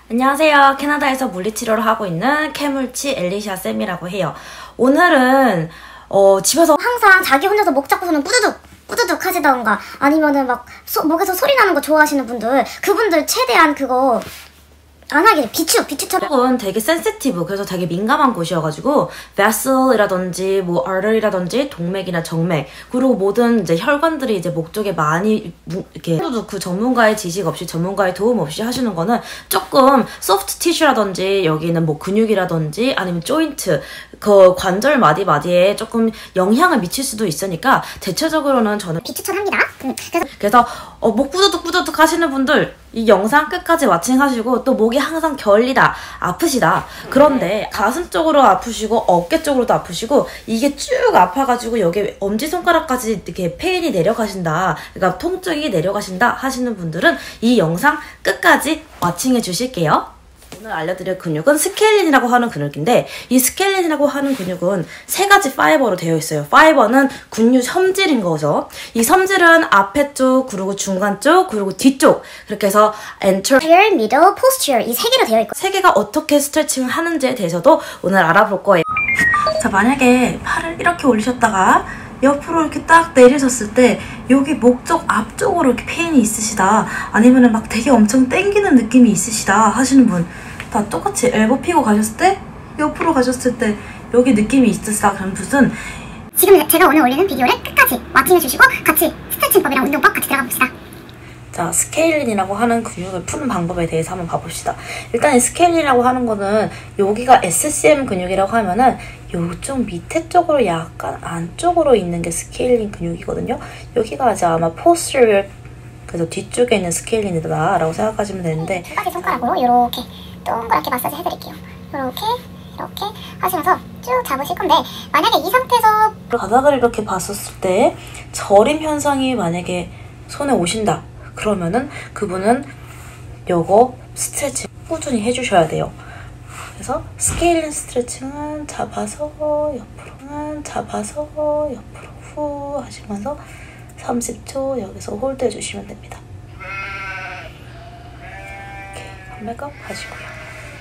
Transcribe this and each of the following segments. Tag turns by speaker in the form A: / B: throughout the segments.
A: 안녕하세요. 캐나다에서 물리치료를 하고 있는 캐물치 엘리샤 쌤이라고 해요. 오늘은 집에서
B: 항상 자기 혼자서 목 잡고서는 꾸두둑 하시던가 아니면은 막 목에서 소리 나는 거 좋아하시는 분들, 그분들 최대한 그거 안 하게 비추처럼.
A: 목은 되게 센시티브, 그래서 되게 민감한 곳이어가지고 vessel이라든지 뭐 artery라든지 동맥이나 정맥, 그리고 모든 이제 혈관들이 이제 목 쪽에 많이 이렇게 그 전문가의 지식 없이, 전문가의 도움 없이 하시는 거는 조금 소프트 티슈라든지 여기는 뭐 근육이라든지 아니면 조인트, 그 관절 마디마디에 조금 영향을 미칠 수도 있으니까 대체적으로는 저는
B: 비추천합니다.
A: 그래서 목 꾸두둑 하시는 분들 이 영상 끝까지 와칭하시고, 또 목이 항상 결리다, 아프시다, 그런데 가슴 쪽으로 아프시고 어깨 쪽으로도 아프시고 이게 쭉 아파가지고 여기 엄지손가락까지 이렇게 페인이 내려가신다, 그러니까 통증이 내려가신다 하시는 분들은 이 영상 끝까지 와칭해 주실게요. 오늘 알려드릴 근육은 스케일린이라고 하는 근육인데, 이 스케일린이라고 하는 근육은 세 가지 파이버로 되어 있어요. 파이버는 근육 섬질인 거죠. 이 섬질은 앞에 쪽, 그리고 중간 쪽, 그리고 뒤쪽, 그렇게 해서
B: anterior, middle, posterior 이 세 개로 되어 있고,
A: 세 개가 어떻게 스트레칭을 하는지에 대해서도 오늘 알아볼 거예요. 자, 만약에 팔을 이렇게 올리셨다가 옆으로 이렇게 딱 내리셨을 때 여기 목 쪽 앞쪽으로 이렇게 페인이 있으시다, 아니면은 막 되게 엄청 땡기는 느낌이 있으시다 하시는 분, 다 똑같이 엘보 피고 가셨을 때, 옆으로 가셨을 때 여기 느낌이 있으시다 그런 분은
B: 지금 제가 오늘 올리는 비디오를 끝까지 와칭해 주시고 같이 스트레칭법이랑 운동법 같이 들어가 봅시다.
A: 자, 스케일린이라고 하는 근육을 푸는 방법에 대해서 한번 봐봅시다. 일단 이 스케일린이라고 하는 거는, 여기가 SCM 근육이라고 하면은 요쪽 밑에 쪽으로 약간 안쪽으로 있는 게 스케일린 근육이거든요. 여기가 이제 아마 posterior, 그래서 뒤쪽에 있는 스케일린이다 라고 생각하시면 되는데,
B: 두 가지 손가락으로 이렇게 동그랗게 마사지 해드릴게요. 이렇게 하시면서 쭉 잡으실 건데, 만약에 이 상태에서
A: 바닥을 이렇게 봤었을 때 저림 현상이 만약에 손에 오신다 그러면은 그분은 요거 스트레칭 꾸준히 해주셔야 돼요. 그래서 스케일린 스트레칭은 잡아서 옆으로 후 하시면서 30초 여기서 홀드 해주시면 됩니다. 이렇게 한 백업 하시고요.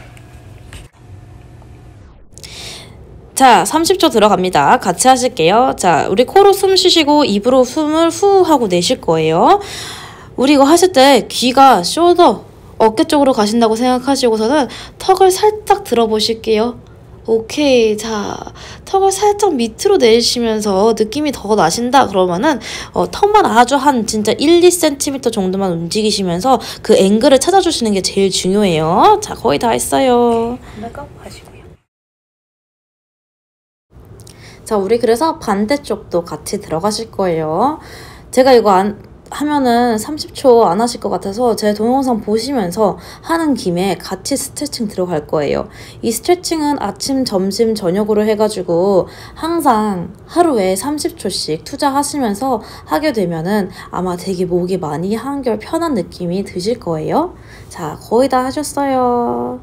A: 자, 30초 들어갑니다. 같이 하실게요. 자, 우리 코로 숨 쉬시고 입으로 숨을 후 하고 내쉴 거예요. 우리 이거 하실 때 귀가 숄더, 어깨 쪽으로 가신다고 생각하시고서는 턱을 살짝 들어보실게요. 오케이. 자, 턱을 살짝 밑으로 내리시면서 느낌이 더 나신다 그러면은 턱만 아주 한 진짜 1-2cm 정도만 움직이시면서 그 앵글을 찾아주시는 게 제일 중요해요. 자, 거의 다 했어요. 메이크업 하시고요. 자, 우리 그래서 반대쪽도 같이 들어가실 거예요. 제가 이거 하면은 30초 안 하실 것 같아서 제 동영상 보시면서 하는 김에 같이 스트레칭 들어갈 거예요. 이 스트레칭은 아침, 점심, 저녁으로 해가지고 항상 하루에 30초씩 투자하시면서 하게 되면은 아마 되게 목이 많이 한결 편한 느낌이 드실 거예요. 자, 거의 다 하셨어요.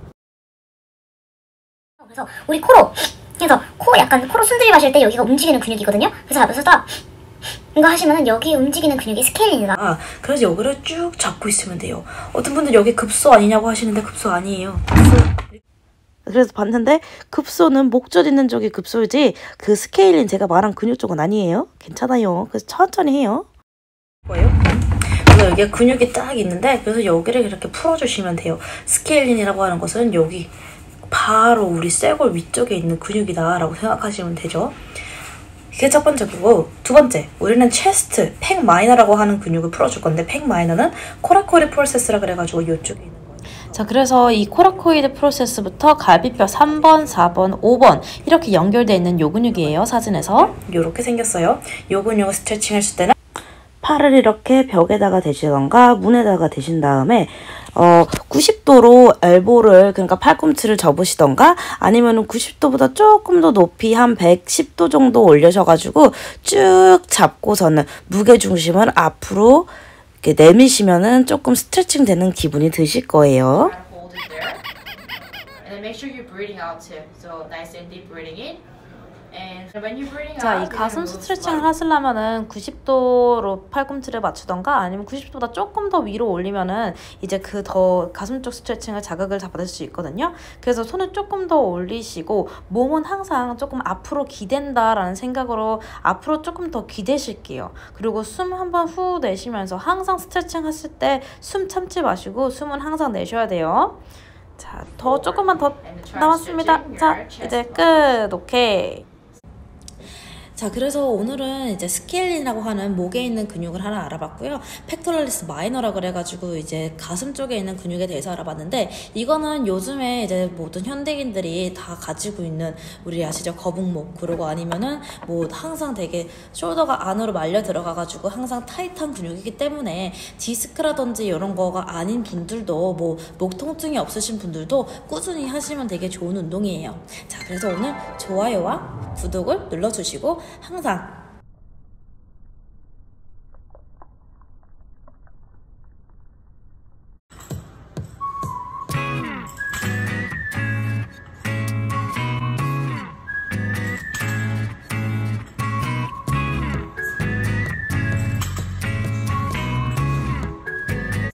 B: 그래서 우리 코로, 그래서 약간 코로 숨 들이마실 때 여기가 움직이는 근육이거든요. 그래서 앞에서 딱 이거 하시면은 여기 움직이는 근육이 스케일린이다.
A: 그래서 여기를 쭉 잡고 있으면 돼요. 어떤 분들 여기 급소 아니냐고 하시는데 급소 아니에요. 그래서 봤는데 급소는 목젖 있는 쪽이 급소이지 그 스케일린 제가 말한 근육 쪽은 아니에요. 괜찮아요. 그래서 천천히 해요. 뭐예요? 그래서 여기에 근육이 딱 있는데, 그래서 여기를 이렇게 풀어주시면 돼요. 스케일린이라고 하는 것은 여기 바로 우리 쇄골 위쪽에 있는 근육이다 라고 생각하시면 되죠. 그게 첫 번째 거고, 두 번째, 우리는 체스트, 팩 마이너라고 하는 근육을 풀어줄 건데, 팩 마이너는 코라코이드 프로세스라 그래가지고 이쪽에 있는 거예요. 자, 그래서 이 코라코이드 프로세스부터 갈비뼈 3번, 4번, 5번 이렇게 연결되어 있는 요 근육이에요. 사진에서 요렇게 생겼어요. 요 근육을 스트레칭 했을 때는 팔을 이렇게 벽에다가 대시던가 문에다가 대신 다음에 90도로 엘보를, 그러니까 팔꿈치를 접으시던가, 아니면은 90도보다 조금 더 높이 한 110도 정도 올려셔가지고 쭉 잡고서는 무게중심을 앞으로 이렇게 내미시면은 조금 스트레칭 되는 기분이 드실 거예요.
C: And then make sure you're breathing out too. So nice and deep breathing in
A: 자, 이 가슴 스트레칭을 하시려면은 90도로 팔꿈치를 맞추던가 아니면 90도보다 조금 더 위로 올리면은 이제 그 더 가슴 쪽 스트레칭을 자극을 다 받을 수 있거든요. 그래서 손을 조금 더 올리시고 몸은 항상 조금 앞으로 기댄다라는 생각으로 앞으로 조금 더 기대실게요. 그리고 숨 한번 후 내쉬면서 항상 스트레칭 하실 때 숨 참지 마시고 숨은 항상 내셔야 돼요. 자, 더 조금만 더 남았습니다. 자, 이제 끝. 오케이. 자, 그래서 오늘은 이제 스케일린이라고 하는 목에 있는 근육을 하나 알아봤고요. 팩토럴리스 마이너라 그래가지고 이제 가슴 쪽에 있는 근육에 대해서 알아봤는데, 이거는 요즘에 이제 모든 현대인들이 다 가지고 있는, 우리 아시죠? 거북목. 그리고 아니면은 뭐 항상 되게 숄더가 안으로 말려 들어가가지고 항상 타이트한 근육이기 때문에 디스크라든지 이런 거가 아닌 분들도, 뭐 목 통증이 없으신 분들도 꾸준히 하시면 되게 좋은 운동이에요. 자, 그래서 오늘 좋아요와 구독을 눌러주시고 항상